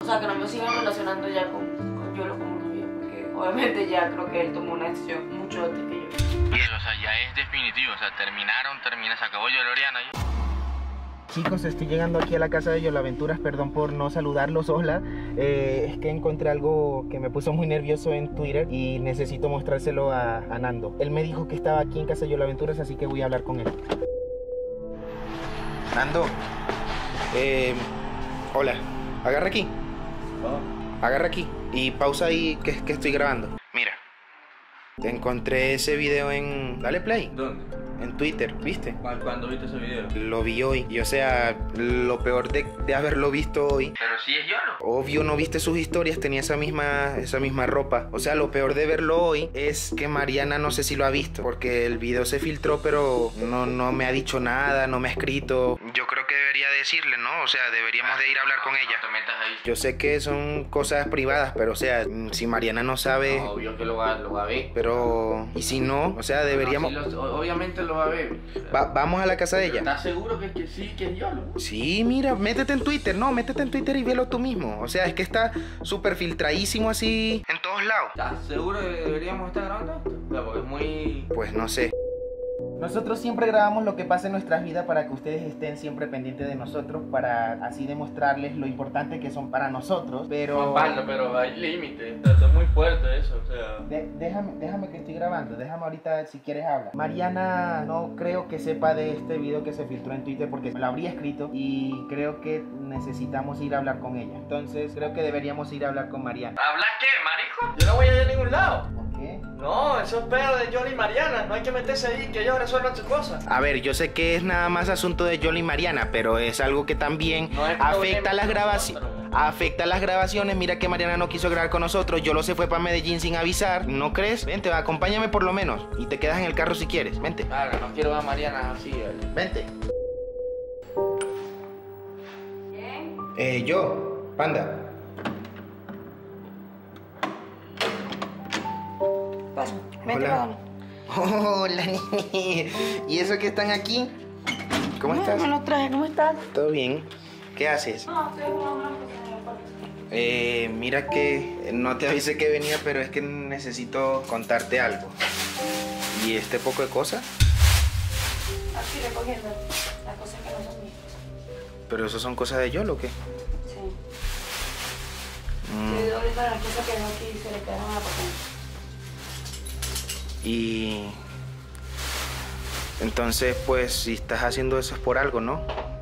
o sea, que no me sigan relacionando ya con Yolo como novia, porque obviamente ya creo que él tomó una decisión mucho antes que yo. Bien, o sea, ya es definitivo, o sea, se acabó Yoloriana ya. Chicos, estoy llegando aquí a la casa de Yolaventuras, perdón por no saludarlos, hola. Es que encontré algo que me puso muy nervioso en Twitter y necesito mostrárselo a Nando. Él me dijo que estaba aquí en casa de Yolaventuras, así que voy a hablar con él. Nando, hola, agarra aquí. Agarra aquí y pausa ahí que estoy grabando. Mira, te encontré ese video en... Dale play. ¿Dónde? En Twitter, ¿viste? ¿Cuándo viste ese video? Lo vi hoy. Y o sea, lo peor de haberlo visto hoy. Pero sí es Yolo. Obvio no viste sus historias, tenía esa misma ropa. O sea, lo peor de verlo hoy es que Mariana no sé si lo ha visto. Porque el video se filtró, pero no me ha dicho nada, no me ha escrito. Yo creo que debería decirle, ¿no? O sea, deberíamos de ir a hablar con ella. No te metas ahí. Yo sé que son cosas privadas, pero o sea, si Mariana no sabe... No, obvio que lo va a ver. Pero... ¿Y si no? O sea, deberíamos... No, sí, obviamente lo va a ver. Vamos a la casa de ella. ¿Estás seguro que sí, que es Yolo? Sí, mira, métete en Twitter, métete en Twitter y velo tú mismo. O sea, es que está súper filtradísimo así en todos lados. ¿Estás seguro que deberíamos estar grabando esto? O sea, porque es muy... Pues no sé. Nosotros siempre grabamos lo que pasa en nuestras vidas para que ustedes estén siempre pendientes de nosotros, para así demostrarles lo importante que son para nosotros, pero... Juan Pablo, pero hay límites, está muy fuerte eso, o sea... Déjame que estoy grabando, déjame ahorita si quieres hablar. Mariana no creo que sepa de este video que se filtró en Twitter porque me lo habría escrito y creo que necesitamos ir a hablar con ella. Entonces creo que deberíamos ir a hablar con Mariana. ¿Hablas qué, marico? Yo no voy a ir a ningún lado. ¿Qué? No, eso es pedo de Yolo y Mariana, no hay que meterse ahí, que ellos resuelvan sus cosas. A ver, yo sé que es nada más asunto de Yolo y Mariana, pero es algo que también No es afecta a las problema de grabaciones. nosotros. Afecta a las grabaciones. Mira que Mariana no quiso grabar con nosotros. Yolo se fue para Medellín sin avisar. ¿No crees? Vente, acompáñame por lo menos. Y te quedas en el carro si quieres. Vente. Claro, no quiero ver a Mariana así. Vente. ¿Quién? Yo, Panda. Pasa, vente, Hola. págalo. Hola, Nini. ¿Y eso que están aquí? ¿Cómo estás? Me lo traje, ¿cómo estás? ¿Todo bien? ¿Qué haces? No, estoy jugando una cosa en el cuarto. Mira que no te avisé que venía, pero es que necesito contarte algo. ¿Y este poco de cosas? Aquí recogiendo las cosas que no son mías. ¿Pero eso son cosas de Yolo o qué? Sí. Mm, Y ahorita las cosas que veo aquí se le quedaron a la patente. Y... Entonces, pues, si estás haciendo eso es por algo, ¿no?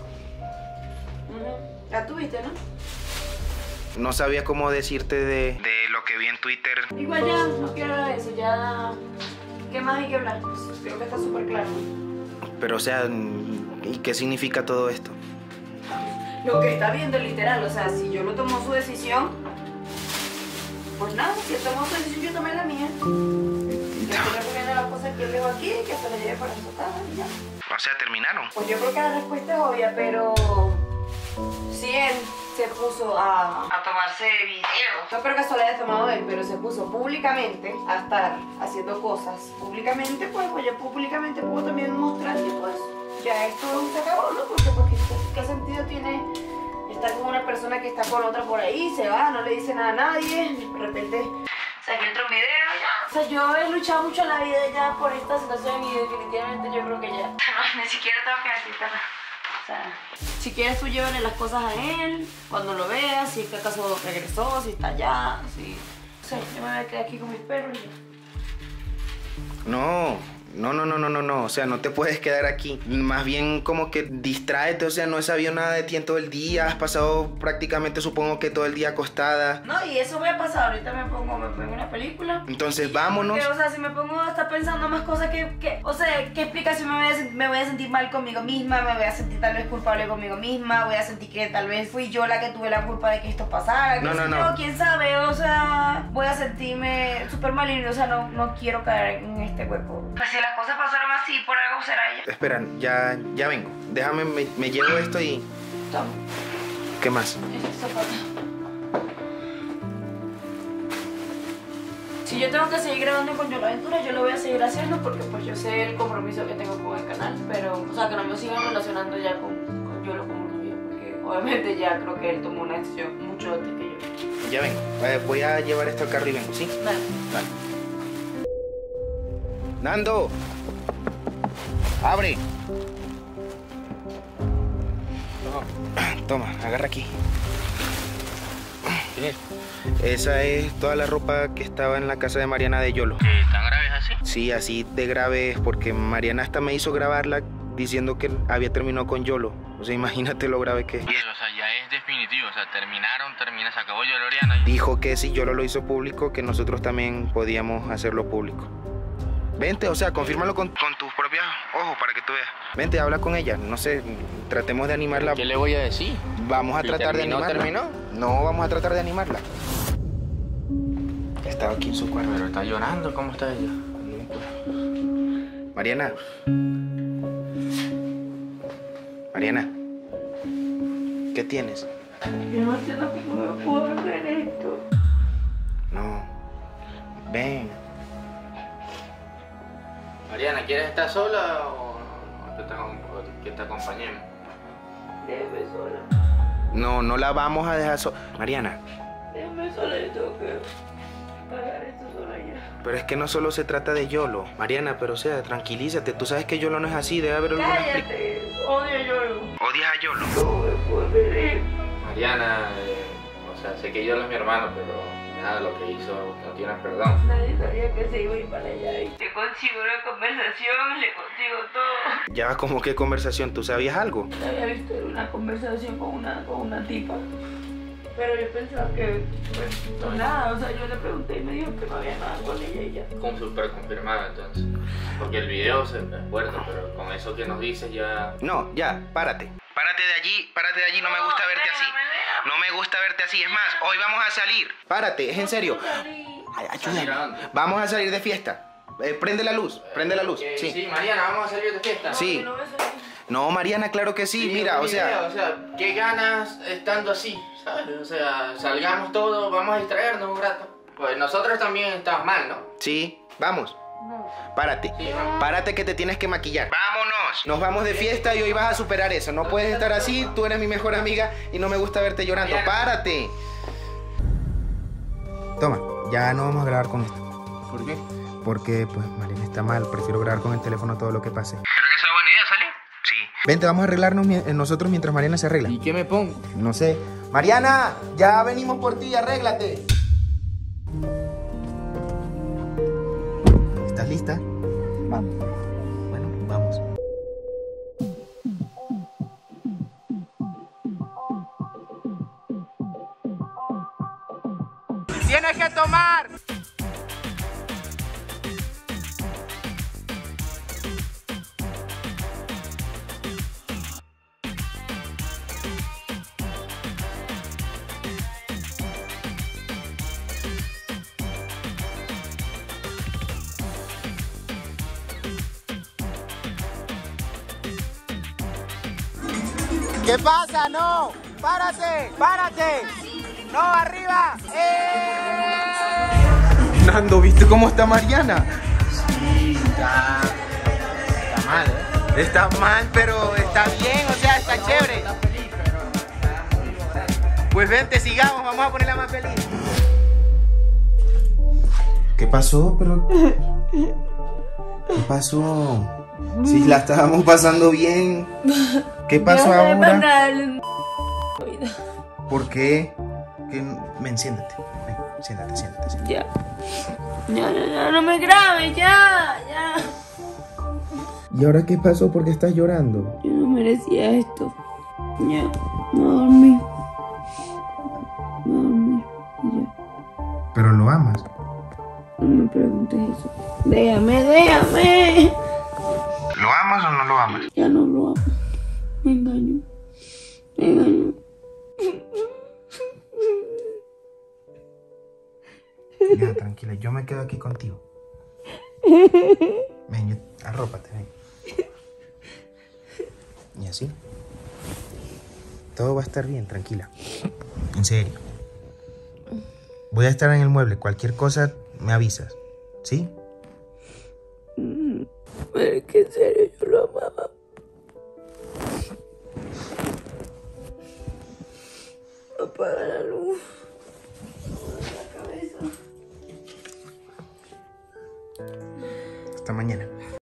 La tuviste, ¿no? No sabía cómo decirte de lo que vi en Twitter. Igual ya, no quiero hablar de eso, ya... ¿Qué más hay que hablar? Creo que está súper claro. Pero, o sea, ¿y qué significa todo esto? Lo que está viendo literal, o sea, si yo no tomo su decisión, pues nada, si él tomó su decisión, yo tomé la mía. Yo estoy recogiendo las cosas que él dejó aquí, que se las lleve para su casa y ya. O sea, terminaron. Pues yo creo que la respuesta es obvia, pero si él se puso a tomarse videos, no creo que eso lo haya tomado él, pero se puso públicamente a estar haciendo cosas públicamente, pues yo públicamente puedo también mostrar que pues ya esto se acabó, ¿no? Porque ¿qué sentido tiene estar con una persona que está con otra por ahí, se va, no le dice nada a nadie, de repente saqué otro video ya? O sea, yo he luchado mucho en la vida ya por esta situación y definitivamente yo creo que ya. No, ni siquiera tengo que decirte nada. O sea, si quieres tú llévale las cosas a él, cuando lo veas, si es que acaso regresó, si está allá, si... O sea, yo me voy a quedar aquí con mis perros y ya. No, o sea, no te puedes quedar aquí. Más bien como que distráete, o sea, no he sabido nada de ti en todo el día. Has pasado prácticamente, supongo que todo el día acostada. No, y eso voy a pasar, ahorita me pongo una película. Entonces vámonos. Porque, o sea, si me pongo a estar pensando más cosas o sea, ¿qué explicación me voy a sentir mal conmigo misma? Me voy a sentir tal vez culpable conmigo misma, voy a sentir que tal vez fui yo la que tuve la culpa de que esto pasara. No. Quién sabe, o sea, voy a sentirme súper mal y, o sea, no quiero caer en este hueco. Pues si las cosas pasaron así, por algo será ella. Espera, ya vengo. Déjame, me llevo esto y... Toma, ¿Qué más? este zapato. Si yo tengo que seguir grabando con Yolaventuras, yo lo voy a seguir haciendo porque pues yo sé el compromiso que tengo con el canal, pero, o sea, que no me sigan relacionando ya con Yolo como novia, porque obviamente ya creo que él tomó una decisión mucho antes que yo. Ya vengo. Voy a llevar esto al carro y vengo, ¿sí? Vale. Vale. ¡Nando! ¡Abre! Toma, agarra aquí. ¿Qué es? Esa es toda la ropa que estaba en la casa de Mariana de Yolo. ¿Tan grave es así? Sí, así de grave es porque Mariana hasta me hizo grabarla diciendo que había terminado con Yolo. O sea, imagínate lo grave que es. O sea, ya es definitivo. O sea, se acabó Yoloriana. Dijo que si Yolo lo hizo público, que nosotros también podíamos hacerlo público. Vente, o sea, confírmalo con tus propios ojos para que tú veas. Vente, habla con ella. No sé, tratemos de animarla. ¿Qué le voy a decir? Vamos a Si tratar de animarla. ¿Terminó? No, vamos a tratar de animarla. Estaba aquí en su cuarto. Pero está llorando. ¿Cómo está ella? Mariana. Mariana. ¿Qué tienes? Yo no entiendo cómo me puedo hacer esto. No. Ven. Mariana, ¿quieres estar sola o que te acompañemos? Déjame sola. No la vamos a dejar sola. Mariana. Déjame sola, yo tengo que pagar esto sola ya. Pero es que no solo se trata de Yolo. Mariana, pero o sea, tranquilízate. Tú sabes que Yolo no es así. Debe haber alguna Cállate, odio a Yolo. ¿Odias a Yolo? ¿Cómo me puedo hacer esto? Mariana, o sea, sé que Yolo es mi hermano, pero nada, lo que hizo no tiene perdón. Nadie sabía que se iba a ir para allá. Y le consigo una conversación, le consigo todo. Ya, ¿cómo qué conversación? ¿Tú sabías algo? Había visto una conversación con una tipa. Pero yo pensaba que, pues, nada, o sea, yo le pregunté y me dijo que no había nada con ella y ya. Como súper confirmado entonces. Porque el video es fuerte, pero con eso que nos dices ya... No, ya, párate. Párate de allí, no me gusta verte así. No me gusta verte así, es más, hoy vamos a salir. Párate, es en serio. Ay, ayúdame. Vamos a salir de fiesta. Prende la luz, sí. Sí, Mariana, vamos a salir de fiesta. Sí. No, Mariana, claro que sí, mira, o sea... qué ganas estando así, ¿sabes? O sea, salgamos todos, vamos a distraernos un rato. Pues nosotros también estamos mal, ¿no? Sí, vamos. No. Párate. Sí, vamos. Párate que te tienes que maquillar. ¡Vámonos! Nos vamos de fiesta y hoy vas a superar eso. No puedes estar así, tú eres mi mejor amiga y no me gusta verte llorando. ¡Párate! Toma, ya no vamos a grabar con esto. ¿Por qué? Porque, pues, Mariana está mal. Prefiero grabar con el teléfono todo lo que pase. ¿Creo que esa es buena idea, salir? Sí. Vente, vamos a arreglarnos nosotros mientras Mariana se arregla. ¿Y qué me pongo? No sé. Mariana, ya venimos por ti, arréglate. ¿Estás lista? Vamos. Bueno, vamos. ¡Tienes que tomar! ¿Qué pasa? ¡No! ¡Párate! ¡Párate! ¡No, arriba! Nando, ¿viste cómo está Mariana? Sí, está mal, ¿eh? Está mal, pero está bien, o sea, está chévere. Está feliz, pero está muy borracho. Pues vente, sigamos, vamos a ponerla más feliz. ¿Qué pasó? Pero... ¿Qué pasó? Si la estábamos pasando bien. ¿Qué pasó ahora? ¿Por qué? Ven, siéntate. Ven, siéntate. Ya. Ya, no me grabes, ya. ¿Y ahora qué pasó? ¿Por qué estás llorando? Yo no merecía esto. Ya, me voy a dormir. Y ya. ¿Pero lo amas? No me preguntes eso. Déjame. ¿Lo amas o no lo amas? Ya no lo amo. Me engañó. Ya, tranquila, yo me quedo aquí contigo. Ven, arrópate, ven. Y así. Todo va a estar bien, tranquila. En serio. Voy a estar en el mueble. Cualquier cosa me avisas. ¿Sí? Pero es que en serio yo lo amaba. Apaga la luz. Hasta mañana.